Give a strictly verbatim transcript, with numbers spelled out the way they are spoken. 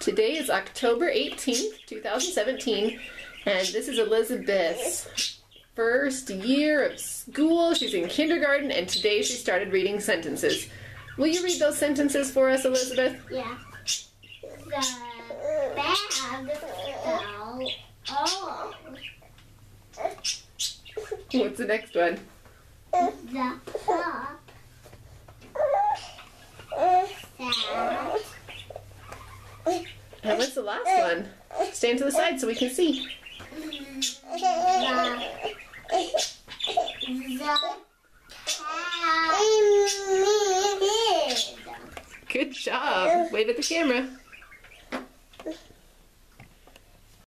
Today is October eighteenth, two thousand seventeen, and this is Elizabeth's first year of school. She's in kindergarten, and today she started reading sentences. Will you read those sentences for us, Elizabeth? Yeah. The bag fell off. What's the next one? The pup sat. And what's the last one? Stand to the side so we can see. The, the cat hid. Good job. Wave at the camera.